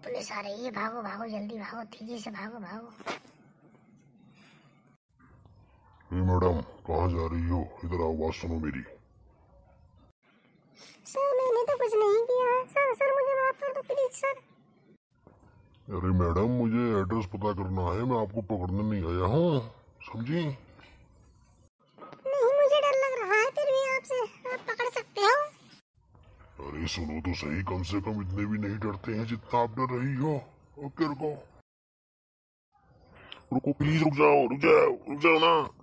Police आ रही है, भागो भागो, जल्दी भागो, तेजी से भागो भागो। मैडम कहाँ जा रही हो? इधर आओ, बात सुनो मेरी। सर मैंने तो कुछ नहीं किया। सर मुझे माफ कर दो प्लीज सर। अरे मैडम, मुझे एड्रेस पता करना है, मैं आपको पकड़ने नहीं आया हूँ, समझी? नहीं, मुझे डर लग रहा है, फिर भी आप पकड़ सकते हो। अरे सुनो तो सही, कम से कम इतने भी नहीं डरते हैं जितना आप डर रही हो। ओके रुको रुको, प्लीज रुक जाओ ना।